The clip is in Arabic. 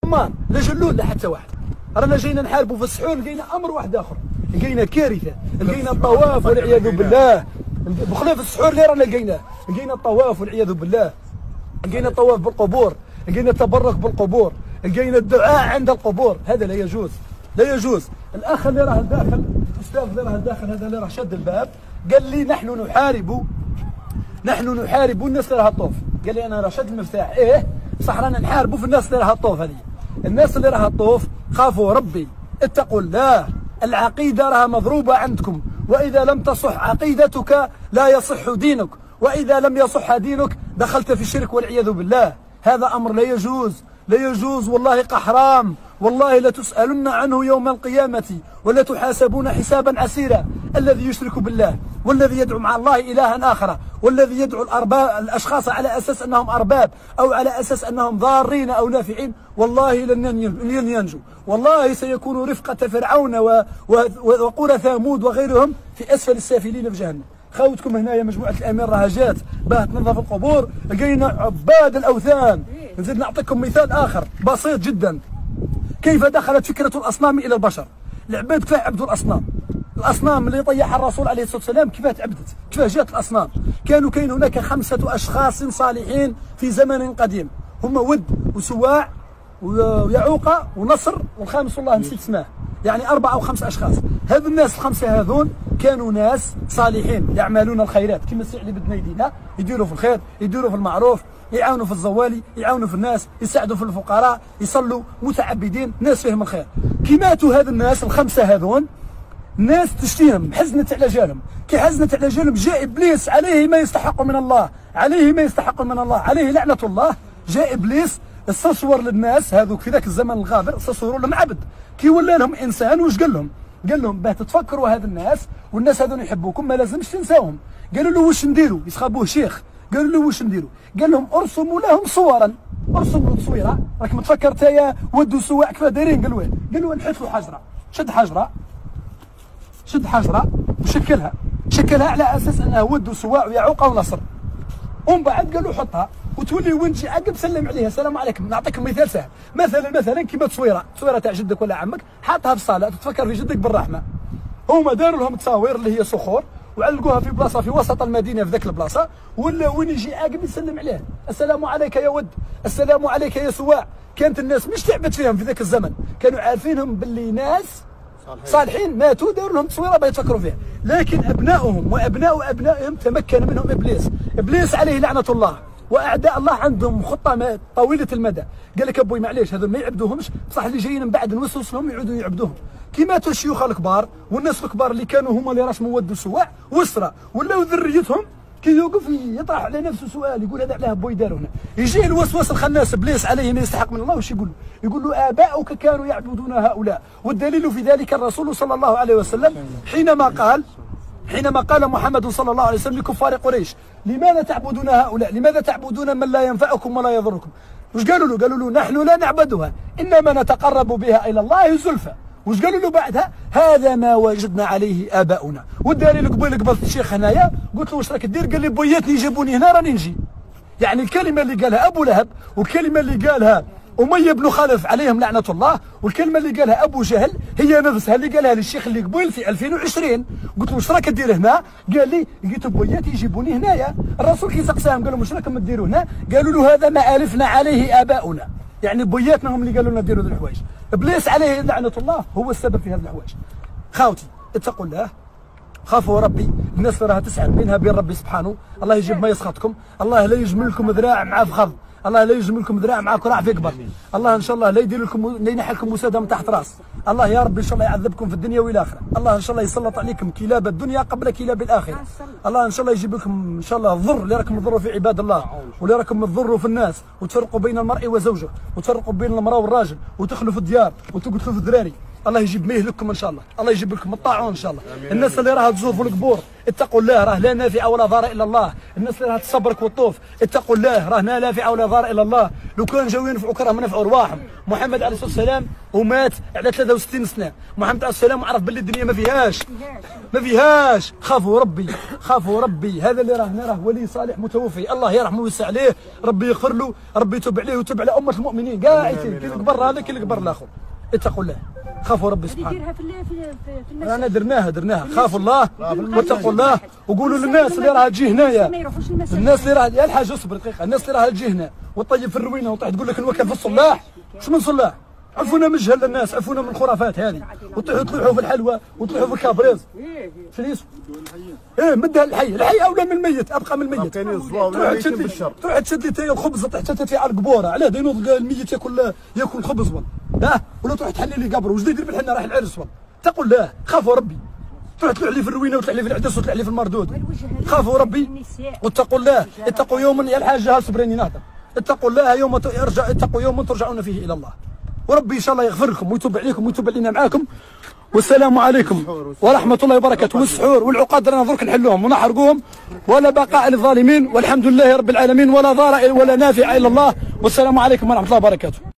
مان لا جلول لا حتى واحد. رانا جايين نحاربوا في السحور، لقينا امر واحد اخر، لقينا كارثه، لقينا الطواف والعياذ بالله. بخلاف السحور اللي رانا لقينا الطواف والعياذ بالله، لقينا الطواف بالقبور، لقينا التبرك بالقبور، لقينا الدعاء عند القبور. هذا لا يجوز، لا يجوز. الاخ اللي راه داخل، الاستاذ اللي راه داخل هذا اللي راه شد الباب، قال لي نحن نحارب الناس اللي راها تطوف. قال لي انا راه شد المفتاح، ايه صح رانا نحاربوا في الناس اللي راها تطوف. هذه الناس اللي راها تطوف خافوا ربي، اتقوا الله، العقيده راها مضروبه عندكم، واذا لم تصح عقيدتك لا يصح دينك، واذا لم يصح دينك دخلت في الشرك والعياذ بالله. هذا امر لا يجوز، لا يجوز، والله حرام، والله لتسألن عنه يوم القيامة ولا تحاسبون حسابا عسيرا. الذي يشرك بالله والذي يدعو مع الله إلها آخر والذي يدعو الأشخاص على أساس أنهم أرباب أو على أساس أنهم ضارين أو نافعين، والله لن ينجو، والله سيكون رفقة فرعون وقرى ثامود وغيرهم في أسفل السافلين في جهنم. خاوتكم هنايا مجموعة الأمير راها جات باه تنظف القبور، لقينا عباد الأوثان. نزيد نعطيكم مثال آخر بسيط جدا، كيف دخلت فكرة الأصنام إلى البشر. العباد كيف عبدوا الأصنام، الأصنام اللي طيحها الرسول عليه الصلاة والسلام كيف تعبدت، كيف جات الأصنام. كاين هناك 5 أشخاص صالحين في زمن قديم، هم ود وسواع ويعوقة ونصر، والخامس والله نسيت اسمه، يعني 4 أو 5 أشخاص. هذو الناس ال5 هذون كانوا ناس صالحين يعملون الخيرات كما السي علي بدنا يدينا، يديروا في الخير، يديروا في المعروف، يعاونوا في الزوالي، يعاونوا في الناس، يساعدوا في الفقراء، يصلوا، متعبدين، ناس فيهم الخير. كي ماتوا هذو الناس ال5 هذون، الناس تشتيهم، حزنت على جالهم، كي حزنت على جالهم جاء ابليس عليه ما يستحق من الله، عليه ما يستحق من الله، عليه لعنة الله. جاء ابليس استصور للناس هذوك في ذاك الزمن الغابر، استصوروا لهم عبد، كي ولا لهم انسان واش قال لهم؟ قال لهم باه تتفكروا هذا الناس والناس هذون يحبوكم ما لازمش تنساوهم. قالوا له واش نديروا؟ يسخبوه شيخ، قالوا له واش نديروا؟ قال لهم ارسموا لهم صورا، ارسموا تصويره، راك متفكر تايا ودوا سواع كيف دايرين؟ قالوا ايه؟ قالوا نحثوا حجره، شد حجره وشكلها على اساس انها ود وسواع ويعوقه ونصر، ومن بعد قالوا حطها وتولي وين تجي عقب سلم عليها السلام عليكم. نعطيكم مثال سهل، مثلا كيما تصويره تاع جدك ولا عمك حاطها في الصاله تتفكر في جدك بالرحمه. هما داروا لهم تصاوير اللي هي صخور وعلقوها في بلاصه في وسط المدينه في ذاك البلاصه، ولا وين يجي عاقب يسلم عليه السلام عليك يا ود، السلام عليك يا سواع. كانت الناس مش تعبت فيهم في ذاك الزمن، كانوا عارفينهم باللي ناس صالحين ماتوا، داروا لهم تصويره باه يتفكروا فيها. لكن ابنائهم وابناء ابنائهم تمكن منهم ابليس عليه لعنه الله، واعداء الله عندهم خطه طويله المدى. قال لك ابوي معليش هذول ما يعبدوهمش، بصح اللي جايين من بعد نوسوس لهم يعودوا يعبدوهم. كي ماتوا الشيوخ الكبار والناس الكبار اللي كانوا هما اللي رسموا ود وسواع وسرى ولاو ذريتهم، كي يوقف يطرح على نفسه سؤال يقول هذا علاه بوي داروا هنا، يجيه الوسواس الخناس ابليس عليه ما يستحق من الله، واش يقول له؟ يقول له اباؤك كانوا يعبدون هؤلاء، والدليل في ذلك الرسول صلى الله عليه وسلم حينما قال محمد صلى الله عليه وسلم لكفار قريش لماذا تعبدون هؤلاء؟ لماذا تعبدون من لا ينفعكم ولا يضركم؟ واش قالوا له؟ قالوا له نحن لا نعبدها انما نتقرب بها الى الله زلفى. واش قالوا له بعدها؟ هذا ما وجدنا عليه اباؤنا. والدليل قبلت الشيخ هنايا قلت له واش راك دير؟ قال لي بوياتني جابوني هنا راني نجي. يعني الكلمه اللي قالها ابو لهب والكلمه اللي قالها أمية بن خلف عليهم لعنة الله والكلمة اللي قالها أبو جهل هي نفسها اللي قالها للشيخ اللي قبل في 2020. قلت له واش راك دير هنا؟ قال لي لقيت بوياتي يجيبوني هنايا. الرسول كي سقساهم قال لهم واش راكم ديروا هنا؟ قالوا له هذا ما ألفنا عليه آباؤنا، يعني بوياتنا هم اللي قالوا لنا ديروا ذي الحوايج. إبليس عليه لعنة الله هو السبب في هذه الحوايج. خاوتي اتقوا الله، خافوا ربي، الناس راها تسعى بينها بين ربي سبحانه. الله يجيب ما يسخطكم، الله لا يجمل لكم ذراع مع فخذ، الله لا يجمل لكم ذراع مع كراع في كبر، الله ان شاء الله لا يدير لكم لا ينحى لكم وساده من تحت راس، الله يا رب ان شاء الله يعذبكم في الدنيا والاخره، الله ان شاء الله يسلط عليكم كلاب الدنيا قبل كلاب الاخره، الله ان شاء الله يجيب لكم ان شاء الله الضر اللي راكم تضروا في عباد الله واللي راكم تضروا في الناس وتفرقوا بين المرء وزوجه وتفرقوا بين المراه والراجل وتخلوا في الديار وتقتلوا في الذراري. الله يجيب ما يهلككم ان شاء الله، الله يجيب لكم الطاعون ان شاء الله. الناس اللي راها تزور في القبور اتقوا الله، راه لا نافع ولا ضار الا الله. الناس اللي راها تصبرك وتطوف اتقوا الله، راه لا نافع ولا ضار الا الله. لو كان جاو ينفعوك راه ما نفعوا رواحهم. محمد عليه الصلاه والسلام ومات على 63 سنه، محمد عليه السلام وعرف باللي الدنيا ما فيهاش. خافوا ربي، خافوا ربي. هذا اللي راه ولي صالح متوفي، الله يرحمه ويوسع عليه، ربي يغفر له، ربي يتوب عليه ويتوب على امه المؤمنين كاع. كي الكبر هذا كي الكبر الاخر. اتقوا الله، خافوا ربي سبحانه. رانا درناها. خافوا الله واتقوا الله، وقولوا للناس اللي راها تجي هنايا، الناس اللي راها، يا الحاج اصبر دقيقه، الناس اللي راها تجي هنا وتطيب في الروينه وطيح تقول لك نوكل في الصلاح، واش من صلاح؟ عفونا من جهل الناس، عفونا من الخرافات هذه، وتطيحوا تلوحوا في الحلوى وتلوحوا في الكابريز. شنو اسمه؟ مدها الحي اولى من الميت، ابقى من الميت. تروح تشد لي تاي الخبز تطيح تتفي على القبوره، علاه ينوض الميت ياكل خبز ولا تروح تحلي لي قبر، واش يدير بالحنه راح العرس اتقوا الله، خافوا ربي. تروح تلوح لي في الروينه وتلوح لي في العدس وتلوح لي في المردود. خافوا ربي واتقوا الله. اتقوا يوما، يا الحاجه صبريني نهضر. اتقوا الله اتقوا يوما ترجعون فيه الى الله، وربي ان شاء الله يغفر لكم ويتوب عليكم ويتوب علينا معاكم. والسلام عليكم ورحمه الله وبركاته. والسحور والعقاد رانا درك نحلوهم ونحرقوهم، ولا بقاء للظالمين، والحمد لله رب العالمين، ولا ضار ولا نافع الا الله. والسلام عليكم ورحمه الله وبركاته.